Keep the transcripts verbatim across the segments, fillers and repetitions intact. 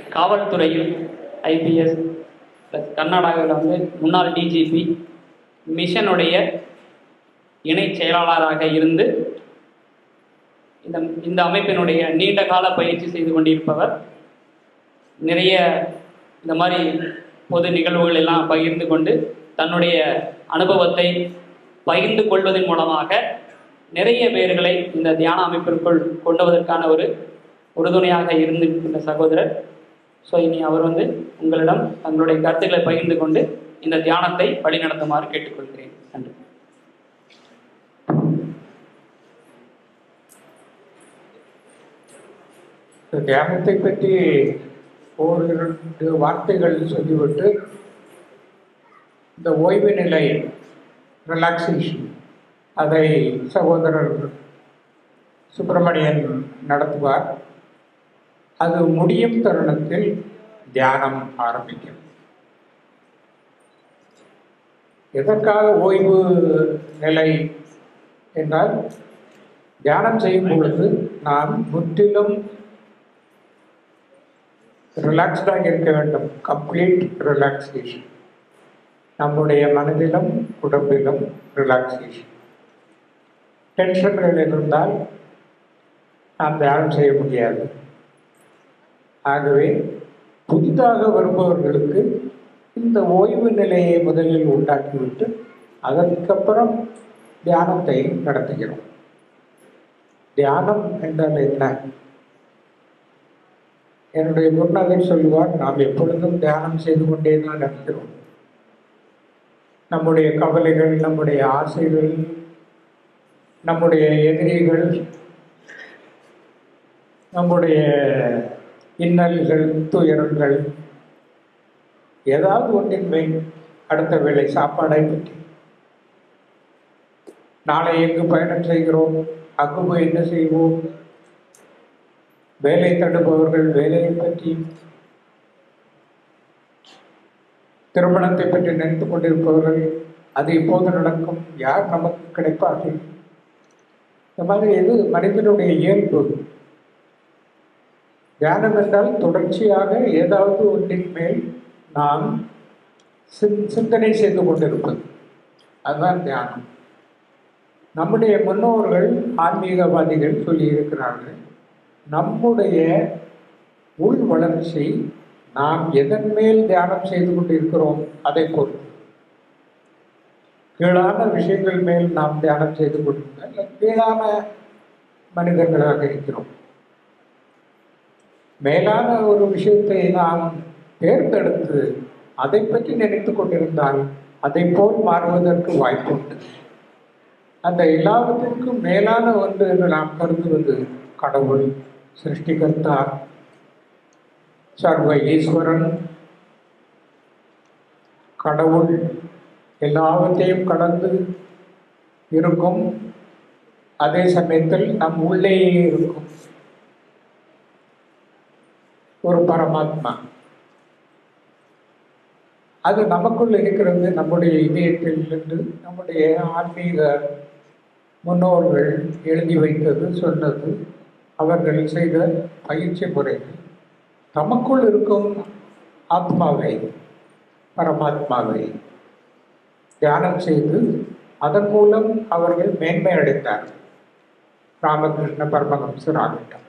காவல்துறையில் IPS plus கர்நாடகாவில் வந்து முன்னாள் டிஜிபி மிஷனுடைய இணை செயலாளராக இருந்து இந்த இந்த அமைப்பினுடைய நீண்ட கால பயிற்சி செய்து கொண்டிருப்பவர். நிறைய இந்த மாதிரி பொது நிகழ்வுகள் எல்லாம் பகிர்ந்து கொண்டு தன்னுடைய அனுபவத்தை பகிர்ந்து கொள்வதன் மூலமாக நிறைய பேர்களை இந்த தியான அமைப்பிற்குள் கொண்டு வருவதற்கான ஒரு உறுதுணையாக இருந்திருக்கின்ற சகோதரர். ஸோ இனி அவர் வந்து உங்களிடம் தங்களுடைய கருத்துக்களை பகிர்ந்து கொண்டு இந்த தியானத்தை வழிநடத்துமாறு கேட்டுக்கொள்கிறேன். நன்றி. தியானத்தை பற்றி ஓரிரண்டு வார்த்தைகள் சொல்லிவிட்டு இந்த ஓய்வு நிலை ரிலாக்ஸேஷன் அதை சகோதரர் சுப்பிரமணியன் நடத்துவார். அது முடியும் தருணத்தில் தியானம் ஆரம்பிக்கும். எதற்காக ஓய்வு நிலை என்றால், தியானம் செய்யும் பொழுது நாம் முற்றிலும் ரிலாக்ஸ்டாக இருக்க வேண்டும். Complete relaxation. நம்முடைய மனதிலும் உடம்பிலும் ரிலாக்ஸேஷன். டென்ஷன்கள் இருந்தால் நாம் தியானம் செய்ய முடியாது. ஆகவே புதிதாக வருபவர்களுக்கு இந்த ஓய்வு நிலையை முதலில் உண்டாக்கிவிட்டு அதற்கப்புறம் தியானத்தை நடத்துகிறோம். தியானம் என்றால் என்ன? என்னுடைய குருநாதர் சொல்லுவார், நாம் எப்பொழுதும் தியானம் செய்து கொண்டே தான் இருக்கிறோம். நம்முடைய கவலைகள், நம்முடைய ஆசைகள், நம்முடைய எதிரிகள், நம்முடைய இன்னல்கள், துயரங்கள், ஏதாவது ஒன்றின் மேல் அடுத்த வேளை சாப்பாடை பற்றி, நாளை எங்கு பயணம் செய்கிறோம், அங்கு போய் என்ன செய்வோம், வேலை தடுப்பவர்கள் வேலையை பற்றி, திருமணத்தை பற்றி நினைத்து கொண்டிருப்பவர்கள் அது இப்போது நடக்கும், யார் நமக்கு கிடைப்பார்கள், இந்த மாதிரி எது மனிதனுடைய இயல்பு. தியானம் என்றால் தொடர்ச்சியாக ஏதாவது ஒன்றின் மேல் நாம் சிந்தனை செய்து கொண்டிருப்பது, அதுதான் தியானம். நம்முடைய முன்னோர்கள் ஆன்மீகவாதிகள் சொல்லியிருக்கிறார்கள், நம்முடைய உள் வளர்ச்சி நாம் எதன் மேல் தியானம் செய்து கொண்டிருக்கிறோம் அதை பொறுத்து. கீழான விஷயங்கள் மேல் நாம் தியானம் செய்து கொண்டிருக்கிறோம், கீழான மனிதர்களாக இருக்கிறோம். மேலான ஒரு விஷயத்தை நாம் தேர்ந்தெடுத்து அதை பற்றி நினைத்து கொண்டிருந்தால் அதை போல் மாறுவதற்கு வாய்ப்பு உண்டு. அந்த எல்லாவற்றிற்கும் மேலான ஒன்று என்று நாம் கருதுவது கடவுள், சிருஷ்டிகர்த்தா, சர்வ ஈஸ்வரன். கடவுள் எல்லாவற்றையும் கடந்து இருக்கும், அதே சமயத்தில் நம் உள்ளேயே இருக்கும் ஒரு பரமாத்மா. அது நமக்குள் இருக்கிறது, நம்முடைய இதயத்தில் இருந்து நம்முடைய ஆன்மீக முன்னோர்கள் எழுதி வைத்தது, சொன்னது, அவர்கள் செய்த பயிற்சி முறைகள். தமக்குள் இருக்கும் ஆத்மாவை, பரமாத்மாவை தியானம் செய்து அதன் மூலம் அவர்கள் மேன்மை அடைந்தார்கள். ராமகிருஷ்ண பரமஹம்சர் ஆகட்டும்,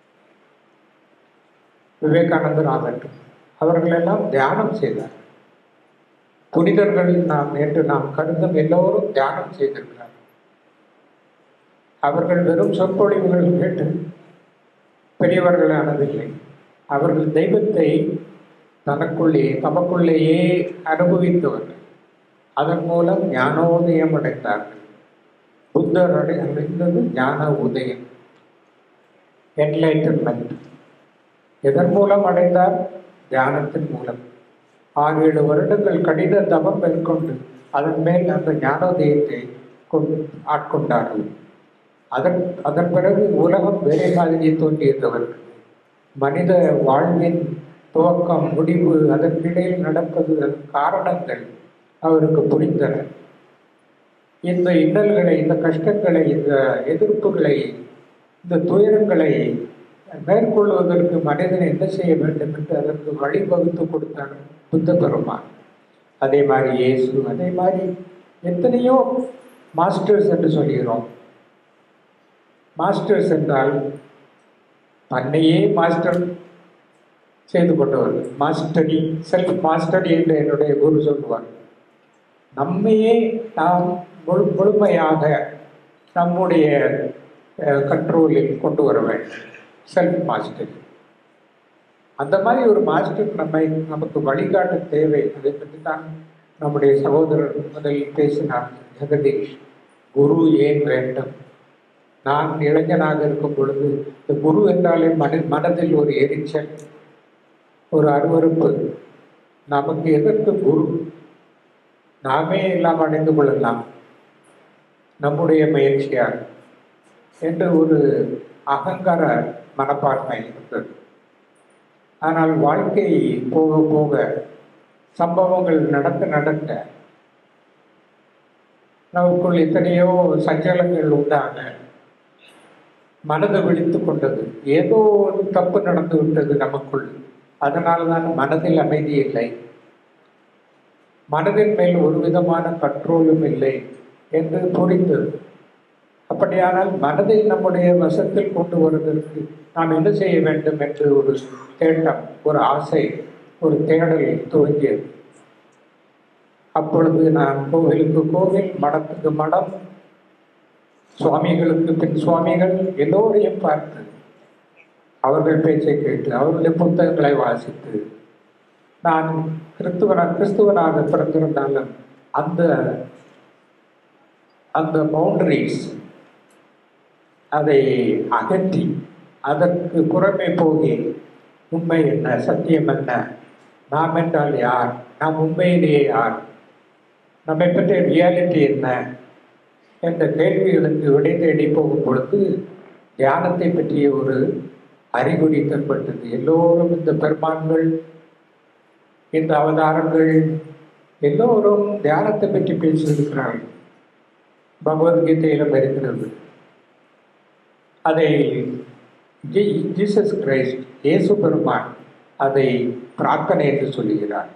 விவேகானந்தர் ஆகட்டும், அவர்களெல்லாம் தியானம் செய்தார். புனிதர்கள் நாம் என்று நாம் கருதும் எல்லோரும் தியானம் செய்திருக்கிறார். அவர்கள் வெறும் சொற்பொழிவுகள் கேட்டு பெரியவர்களானதில்லை. அவர்கள் தெய்வத்தை தனக்குள்ளே தமக்குள்ளேயே அனுபவித்தவர்கள். அதன் மூலம் ஞானோதயம் அடைந்தார்கள். புத்தர் அடை அடைந்தது ஞான உதயம், என்லைட்டன்மெண்ட். எதன் மூலம் அடைந்தார்? தியானத்தின் மூலம். ஆறு ஏழு வருடங்கள் கடின தவம் மேற்கொண்டு அதன் மேல் அந்த ஞானோதயத்தை கொண்டு ஆட்கொண்டார்கள். அதன் அதன் பிறகு உலகம் வேலை மாதிரி தோன்றியவர்கள். மனித வாழ்வின் துவக்கம், முடிவு, அதற்கிடையில் நடப்பது, அதன் காரணங்கள் அவருக்கு புரிந்தன. இந்த இன்னல்களை, இந்த கஷ்டங்களை, இந்த எதிர்ப்புகளை, இந்த துயரங்களை மேற்கொள்வதற்கு மனிதன் என்ன செய்ய வேண்டும் என்று அதற்கு வழிவகுத்து கொடுத்தார் புத்த பெருமான். அதே மாதிரி இயேசு, அதே மாதிரி எத்தனையோ மாஸ்டர்ஸ் என்று சொல்கிறோம். மாஸ்டர்ஸ் என்றால் தன்னையே மாஸ்டர் செய்து கொண்டவர். மாஸ்டரி, செல்ஃப் மாஸ்டரி என்று என்னுடைய குரு சொல்லுவார். நம்மையே நாம் முழு முழுமையாக நம்முடைய கண்ட்ரோலில் கொண்டு வர வேண்டும். Self mastery. அந்த மாதிரி ஒரு மாஸ்டர் நம்மை நமக்கு வழிகாட்ட தேவை. அதை பற்றி தான் நம்முடைய சகோதரர் முதலில் பேசினார். ஜெகதீஷ், குரு ஏன் வேண்டும்? நான் இளைஞனாக இருக்கும் பொழுது இந்த குரு என்றாலே மன மனதில் ஒரு எரிச்சல், ஒரு அருவருப்பு. நமக்கு எதற்கு குரு? நாமே எல்லாம் அடைந்து கொள்ளலாம் நம்முடைய முயற்சியால் என்று ஒரு அகங்கார மனப்பான்மை இருந்தது. ஆனால் வாழ்க்கை போக போக சம்பவங்கள் நடக்க நடக்க நமக்குள் எத்தனையோ சஞ்சலங்கள் உண்டாக மனதை விழித்து கொண்டது. ஏதோ ஒரு தப்பு நடந்து விட்டது நமக்குள். அதனால்தான் மனதில் அமைதி இல்லை, மனதின் மேல் ஒரு விதமான கண்ட்ரோலும் இல்லை என்று புரிந்தது. அப்படியானால் மனதை நம்முடைய வசத்தில் கொண்டு வருவதற்கு நாம் என்ன செய்ய வேண்டும் என்று ஒரு தேட்டம், ஒரு ஆசை, ஒரு தேடல் துவங்கியது. அப்பொழுது நான் கோவிலுக்கு கோவில், மடத்துக்கு மடம், சுவாமிகளுக்கு பின் சுவாமிகள் எல்லோரையும் பார்த்து அவர்கள் பேச்சை கேட்டு அவர்களுடைய புத்தகங்களை வாசித்து, நான் கிறிஸ்துவன கிறிஸ்துவனாக பிறந்திருந்தாலும் அந்த அந்த பவுண்டரிஸ் அதை அகற்றி அதற்கு புறமே போகி உண்மை என்ன, சத்தியம் என்ன, நாம் என்றால் யார், நாம் உண்மையிலேயே யார், நம்மை பற்றிய ரியாலிட்டி என்ன என்ற கேள்விகளுக்கு விடை தேடி போகும் பொழுது தியானத்தை பற்றிய ஒரு அறிகுறி தென்பட்டது. எல்லோரும் இந்த பெருமான்கள், இந்த அவதாரங்கள் எல்லோரும் தியானத்தை பற்றி பேசியிருக்கிறார்கள். பகவத்கீதையிலும் இருக்கிறது. அதை ஜீசஸ் கிரைஸ்ட், இயேசு பெருமான் அதை பிரார்த்தனை என்று சொல்லுகிறார்.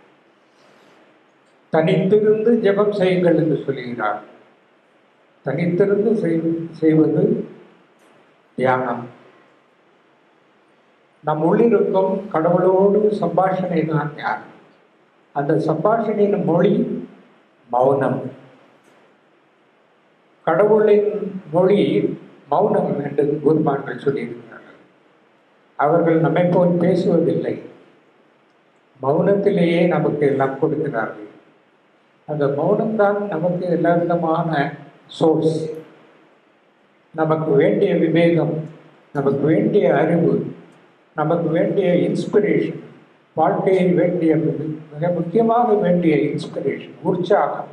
தனித்திருந்து ஜெபம் செய்யுங்கள் என்று சொல்லுகிறார். தனித்திருந்து செய்வது தியானம். நம் உள்ளிருக்கும் கடவுளோடு சம்பாஷணை தான் தியானம். அந்த சம்பாஷணையின் மொழி மௌனம். கடவுளின் மொழி மௌனம் என்று குருமான்கள் சொல்லியிருக்கிறார்கள். அவர்கள் நம்மை போல் பேசுவதில்லை, மௌனத்திலேயே நமக்கு எல்லாம் கொடுக்கிறார்கள். அந்த மௌனம்தான் நமக்கு எல்லா விதமான சோர்ஸ். நமக்கு வேண்டிய விவேகம், நமக்கு வேண்டிய அறிவு, நமக்கு வேண்டிய இன்ஸ்பிரேஷன், வாழ்க்கையில் வேண்டிய மிக முக்கியமாக வேண்டிய இன்ஸ்பிரேஷன், உற்சாகம்.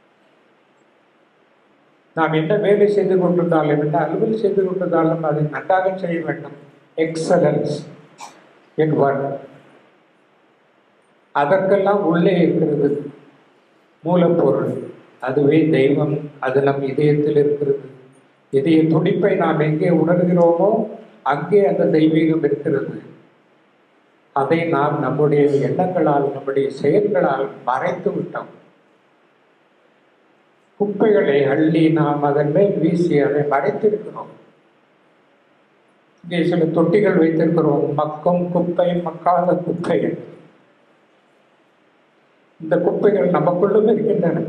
நாம் என்ன வேலை செய்து கொண்டிருந்தாலும், என்ன அலுவல் செய்து கொண்டிருந்தாலும் அதை நன்றாக செய்ய வேண்டும். Excellence in work. அதற்கெல்லாம் உள்ளே இருக்கிறது மூலப்பொருள். அதுவே தெய்வம். அது நம் இதயத்தில் இருக்கிறது. இதய துடிப்பை நாம் எங்கே உணர்கிறோமோ அங்கே அந்த தெய்வீகம் இருக்கிறது. அதை நாம் நம்முடைய எண்ணங்களால், நம்முடைய செயல்களால் மறைத்து விட்டோம். குப்பைகளை அள்ளி நாம் அதன் மேல் வீசி அதை மறைத்திருக்கிறோம். இங்கே சில தொட்டிகள் வைத்திருக்கிறோம், மக்கும் குப்பை, மக்காத குப்பை. இந்த குப்பைகள் நமக்குள்ளும் இருக்கின்றன.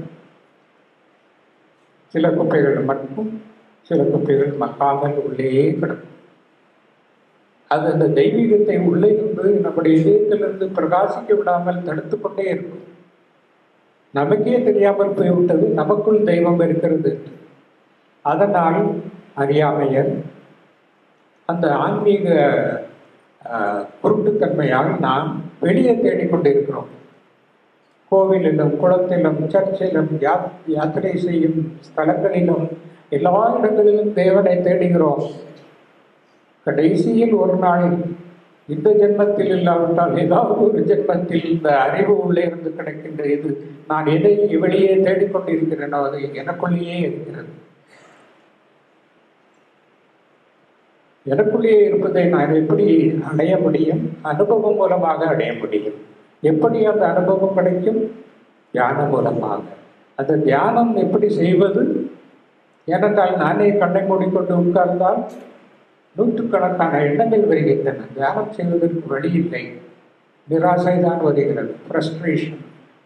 சில குப்பைகள் மக்கும், சில குப்பைகள் மக்காமல் உள்ளேயே கிடக்கும். அது அந்த தெய்வீகத்தை உள்ளே இருந்து நம்முடைய இதயத்திலிருந்து பிரகாசிக்க விடாமல் தடுத்து கொண்டே இருக்கும். நமக்கே தெரியாமல் போய்விட்டது நமக்குள் தெய்வம் இருக்கிறது. அதனால் அறியாமையர் அந்த ஆன்மீக குருட்டுத்தன்மையால் நாம் வெளியே தேடிக்கொண்டிருக்கிறோம். கோவிலிலும், குளத்திலும், சர்ச்சிலும், யா யாத்திரை செய்யும் ஸ்தலங்களிலும் எல்லா இடங்களிலும் தேவனை தேடுகிறோம். கடைசியில் ஒரு நாளில் இந்த ஜென்மத்தில் இல்லாவிட்டால் ஏதாவது ஒரு ஜென்மத்தில் இந்த அறிவு உள்ளே இருந்து கிடைக்கின்ற இது நான் எதை வெளியே தேடிக்கொண்டிருக்கிறேனோ அது எனக்குள்ளேயே இருக்கிறது. எனக்குள்ளேயே இருப்பதை நான் எப்படி அடைய முடியும்? அனுபவம் மூலமாக அடைய முடியும். எப்படி அந்த அனுபவம் கிடைக்கும்? தியானம் மூலமாக. அந்த தியானம் எப்படி செய்வது? ஏனென்றால் நானே கண்ணை மூடிக்கொண்டு உட்கார்ந்தால் நூற்றுக்கணக்கான எண்ணங்கள் வருகின்றன. தியானம் செய்வதற்கு வழி இல்லை. நிராசை தான் வருகிறது, ஃப்ரஸ்ட்ரேஷன்.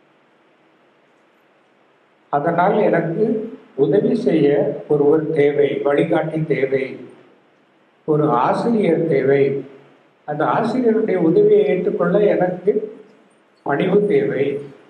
அதனால் எனக்கு உதவி செய்ய ஒருவர் தேவை, வழிகாட்டி தேவை, ஒரு ஆசிரியர் தேவை. அந்த ஆசிரியருடைய உதவியை ஏற்றுக்கொள்ள எனக்கு பணிவு தேவை.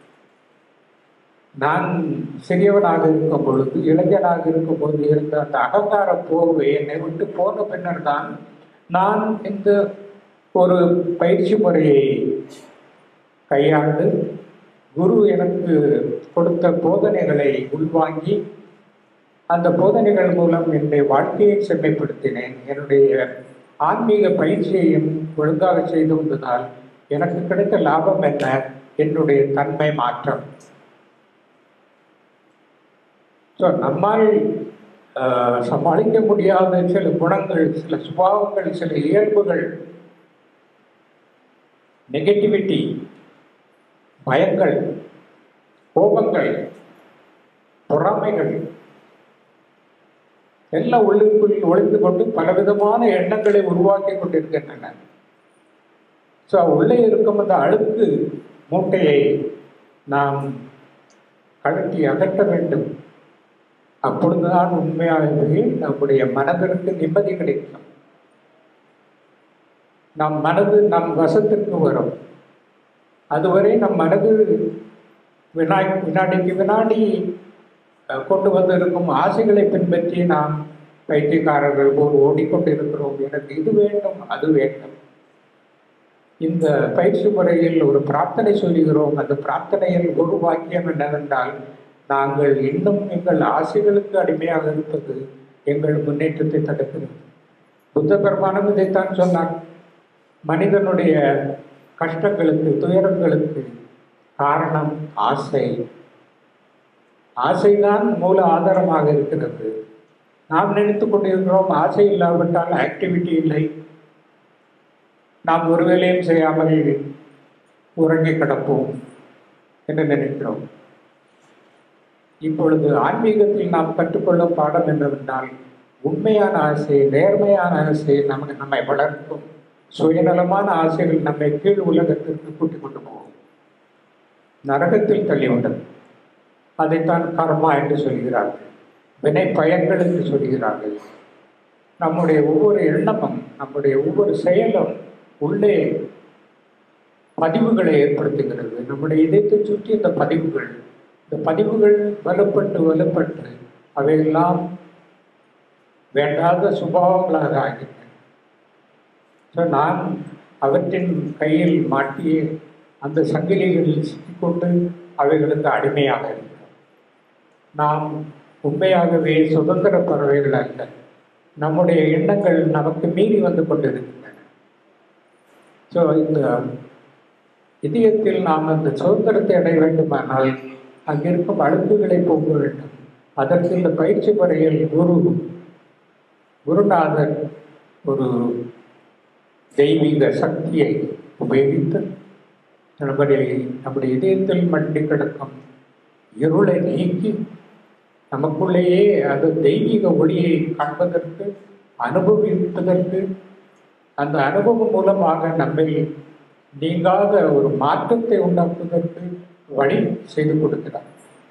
நான் சிறியவனாக இருக்கும் பொழுது, இளைஞனாக இருக்கும் போது இருந்த அந்த அகங்கார போர்வை என்னை விட்டு போன பின்னர் தான் நான் இந்த ஒரு பயிற்சி முறையை கையாண்டு குரு எனக்கு கொடுத்த போதனைகளை உள்வாங்கி அந்த போதனைகள் மூலம் என்னுடைய வாழ்க்கையை செம்மைப்படுத்தினேன். என்னுடைய ஆன்மீக பயிற்சியையும் ஒழுங்காக செய்து வந்ததால் எனக்கு கிடைத்த லாபம் என்ன? என்னுடைய தன்மை மாற்றம். ஸோ நம்மால் சமாளிக்க முடியாத சில குணங்கள், சில சுபாவங்கள், சில இயல்புகள், நெகட்டிவிட்டி, பயங்கள், கோபங்கள், பொறாமைகள் எல்லாம் உள்ளுக்குள் ஒளிந்து கொண்டு பலவிதமான எண்ணங்களை உருவாக்கி கொண்டிருக்கின்றன. ஸோ உள்ளே இருக்கும் அந்த அழுக்கு மூட்டையை நாம் கழட்டி அகற்ற வேண்டும். அப்பொழுதுதான் உண்மையாகவே நம்முடைய மனதிற்கு நிம்மதி கிடைக்கும். நம் மனது நம் வசத்திற்கு வரும். அதுவரை நம் மனது வினா வினாடிக்கு வினாடி கொண்டு வந்திருக்கும் ஆசைகளை பின்பற்றி நாம் பைத்தியக்காரர்கள் போல் ஓடிக்கொண்டிருக்கிறோம். எனக்கு இது வேண்டும், அது வேண்டும். இந்த பயிற்சி முறையில் ஒரு பிரார்த்தனை சொல்லுகிறோம். அந்த பிரார்த்தனையில் ஒரு வாக்கியம் என்னவென்றால், நாங்கள் இன்னும் எங்கள் ஆசைகளுக்கு அடிமையாக இருப்பது எங்கள் முன்னேற்றத்தை தடுக்கிறது. புத்த பெருமானும் இதைத்தான் சொன்னார். மனிதனுடைய கஷ்டங்களுக்கு, துயரங்களுக்கு காரணம் ஆசை. ஆசைதான் மூல ஆதாரமாக இருக்கிறது. நாம் நினைத்து கொண்டிருக்கிறோம் ஆசை இல்லாவிட்டால் ஆக்டிவிட்டி இல்லை, நாம் ஒரு வேலையும் செய்யாமல் உறங்கி கிடப்போம் என்று நினைக்கிறோம். இப்பொழுது ஆன்மீகத்தில் நாம் கற்றுக்கொள்ளும் பாடம் என்னவென்றால், உண்மையான ஆசை, நேர்மையான ஆசை நமக்கு நம்மை வளர்க்கும். சுயநலமான ஆசைகள் நம்மை கீழ் உலகத்திற்கு கூட்டிக் கொண்டு போகும், நரகத்தில் தள்ளிவிட்டது. அதைத்தான் கர்மா என்று சொல்கிறார்கள், வினை பயன்கள் என்று சொல்கிறார்கள். நம்முடைய ஒவ்வொரு எண்ணமும், நம்முடைய ஒவ்வொரு செயலும் உள்ளே பதிவுகளை ஏற்படுத்துகிறது. நம்முடைய இதயத்தை சுற்றி இந்த பதிவுகள் இந்த பதிவுகள் வலுப்பட்டு வலுப்பட்டு அவையெல்லாம் வேண்டாத சுபாவங்களாக ஆகின்றன. ஸோ நான் அவற்றின் கையில் மாட்டிய அந்த சங்கிலிகளில் சிக்கிக்கொண்டு அவைகளுக்கு அடிமையாக இருக்கிறோம். நாம் உண்மையாகவே சுதந்திர பறவைகள் அல்ல. நம்முடைய எண்ணங்கள் நமக்கு மீறி வந்து கொண்டிருக்கின்றன. ஸோ இந்த இதயத்தில் நாம் அந்த சுதந்திரத்தை அடைய வேண்டுமானால் அங்கிருக்கும் அழுக்குகளை போக வேண்டும். அதற்கு இந்த பயிற்சி முறையில் குரு குருநாதர் ஒரு தெய்வீக சக்தியை உபயோகித்து நம்முடைய நம்முடைய இதயத்தில் மண்டி கிடக்கும் இருளை நீக்கி நமக்குள்ளேயே அது தெய்வீக ஒளியை காண்பதற்கு, அனுபவிப்பதற்கு, அந்த அனுபவம் மூலமாக நம்மை நீங்காத ஒரு மாற்றத்தை உண்டாக்குவதற்கு வழி செய்து கொடுக்கிறார்.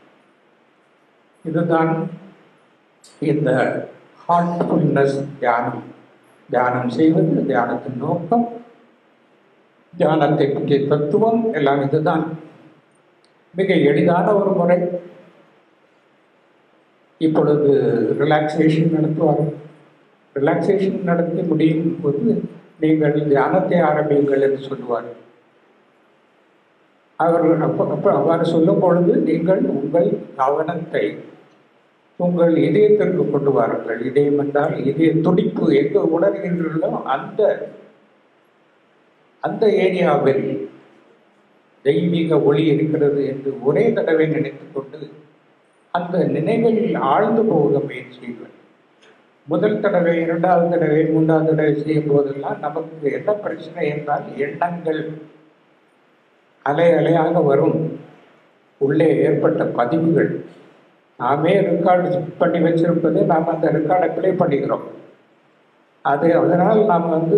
இதுதான் இந்த ஹார்ட்ஃபுல்னஸ் தியானம். தியானம் செய்வது, தியானத்தின் நோக்கம், தியானத்தை பற்றிய தத்துவம் எல்லாம் இதுதான். மிக எளிதான ஒரு முறை. இப்பொழுது ரிலாக்ஸேஷன் நடத்துவார்கள். ரிலாக்ஸேஷன் நடத்தி முடியும் போது நீங்கள் தியானத்தை ஆரம்பியுங்கள் என்று சொல்லுவார்கள். அவர்கள் அப்போ அப்போ அவ்வாறு சொல்லும் பொழுது நீங்கள் உங்கள் கவனத்தை உங்கள் இதயத்திற்கு கொண்டு வாருங்கள். இதயம் என்றால் இதய துடிப்பு எங்கு உணர்கின்றீர்களோ அந்த அந்த ஏரியாவில் தெய்வீக ஒளி இருக்கிறது என்று ஒரே தடவை நினைத்து கொண்டு அந்த நினைவில் ஆழ்ந்து போக முயற்சிகள். முதல் தடவை, இரண்டாவது தடவை, மூன்றாவது தடவை செய்யும் போதெல்லாம் நமக்கு என்ன பிரச்சனை என்றால் எண்ணங்கள் அலை அலையாக வரும். உள்ளே ஏற்பட்ட பதிவுகள் நாமே ரெக்கார்டு பண்ணி வச்சிருப்பதை நாம் அந்த ரெக்கார்டை ப்ளே பண்ணிக்கிறோம். அது அதனால் நாம் வந்து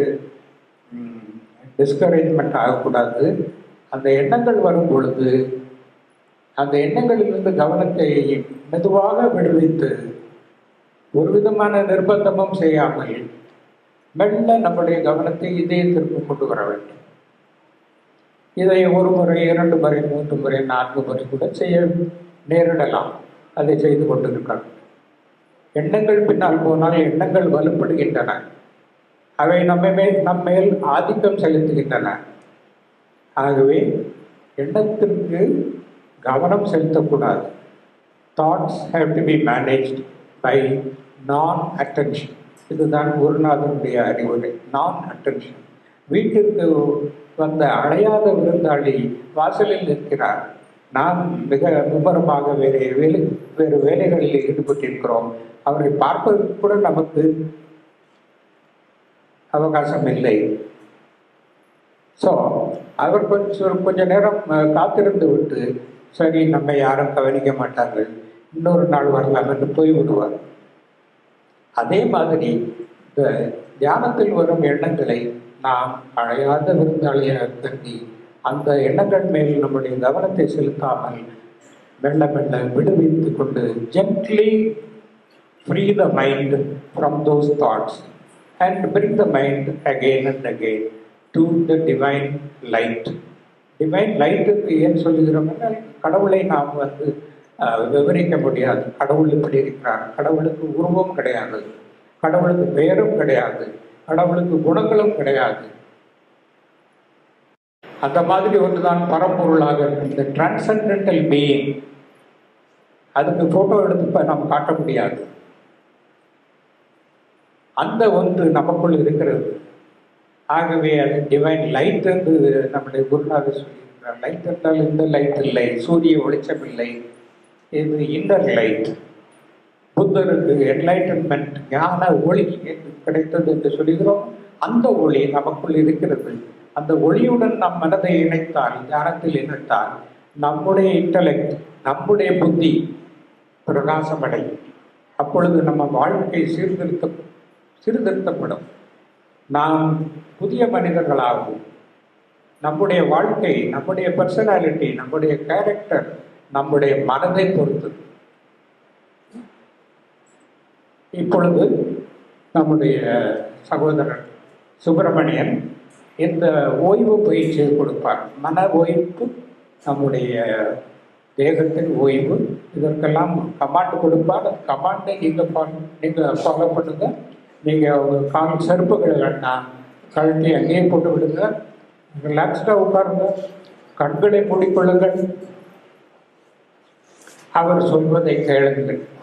டிஸ்கரேஜ்மெண்ட் ஆகக்கூடாது. அந்த எண்ணங்கள் வரும் பொழுது அந்த எண்ணங்களிலிருந்து கவனத்தை மெதுவாக விடுவித்து ஒரு விதமான நிர்பந்தமும் செய்யாமல் மெல்ல நம்முடைய கவனத்தை இதயத்திற்கு கொண்டு வர வேண்டும். இதை ஒரு முறை, இரண்டு முறை, மூன்று முறை, நான்கு முறை கூட செய்ய நேரிடலாம். அதை செய்து கொண்டிருக்கலாம். எண்ணங்கள் பின்னால் போனால் எண்ணங்கள் வலுப்படுகின்றன. அவை நம்ம மேல் நம் மேல் ஆதிக்கம் செலுத்துகின்றன. ஆகவே எண்ணத்திற்கு கவனம் செலுத்தக்கூடாது. Thoughts have to be managed by non attention. இதுதான் குருநாதனுடைய அறிவுரை, நான் அட்டென்ஷன். வீட்டிற்கு வந்த அழையாத விருந்தாளி வாசலில் நிற்கிறார். நாம் மிக மும்முரமாக வேறு வேலை வேறு வேலைகளில் ஈடுபட்டிருக்கிறோம். அவரை பார்ப்பதற்கு கூட நமக்கு அவகாசம் இல்லை. ஸோ அவர் கொஞ்சம் கொஞ்ச நேரம் காத்திருந்து விட்டு, சரி நம்ம யாரும் கவனிக்க மாட்டார்கள், இன்னொரு நாள் வரலாம் என்று போய்விடுவார். அதே மாதிரி இந்த தியானத்தில் வரும் எண்ணங்களை நாம் அழையாத விருந்தாளியாக கருதி அந்த எண்ணங்கள் மேல் நம்முடைய கவனத்தை செலுத்தாமல் மெல்ல மெல்ல விடுவித்து கொண்டு gently free the mind from those thoughts and bring the mind again and again to the divine light. Divine light ஏன் சொல்லுகிறோம்னா, கடவுளை நாம் வந்து விவரிக்க முடியாது. கடவுள் இப்படி இருக்கிறார், கடவுளுக்கு உருவம் கிடையாது, கடவுளுக்கு பெயரும் கிடையாது, கடவுளுக்கு குணங்களும் கிடையாது. அந்த மாதிரி ஒன்றுதான் பரம்பொருளாக இந்த டிரான்சென்டென்டல் பீயிங். அதுக்கு போட்டோ எடுத்து நம்ம காட்ட முடியாது. அந்த ஒன்று நமக்குள் இருக்கிறது. ஆகவே அது டிவைன் லைட் என்று நம்முடைய குருநாதர் சொல்லியிருக்கிறார். லைட் என்றால் இந்த லைட் இல்லை, சூரிய வெளிச்சம் இல்லை, இது இன்னர் லைட். புத்தருக்கு என்லைட்டன்மெண்ட், ஞான ஒளி கிடைத்தது என்று சொல்லுகிறோம். அந்த ஒளி நமக்குள் இருக்கிறது. அந்த ஒளியுடன் நம் மனதை இணைத்தால், ஞானத்தில் இணைத்தால், நம்முடைய இன்டலெக்ட், நம்முடைய புத்தி பிரகாசமடையும். அப்பொழுது நம்ம வாழ்க்கை சீர்திருத்த சீர்திருத்தப்படும். நாம் புதிய மனிதர்களாகும். நம்முடைய வாழ்க்கை, நம்முடைய பர்சனாலிட்டி, நம்முடைய கேரக்டர் நம்முடைய மனதை பொறுத்தது. இப்பொழுது நம்முடைய சகோதரர் சுப்பிரமணியன் இந்த ஓய்வு பயிற்சியை கொடுப்பார். மன ஓய்வு, நம்முடைய தேகத்தின் ஓய்வு, இதற்கெல்லாம் கமாண்ட் கொடுப்பார். அந்த கமாண்டை நீங்கள் ஃபாலோ நீங்கள் ஃபாலோ பண்ணுங்க. நீங்கள் உங்கள் கால் செருப்புகளை வேண்டாம், கழட்டி அங்கேயே போட்டு விடுங்க, ரிலாக்ஸ்டாக உட்காருங்க, கண்களை மூடிக்கொள்ளுங்கள், அவர் சொல்வதை கேளுங்கள்.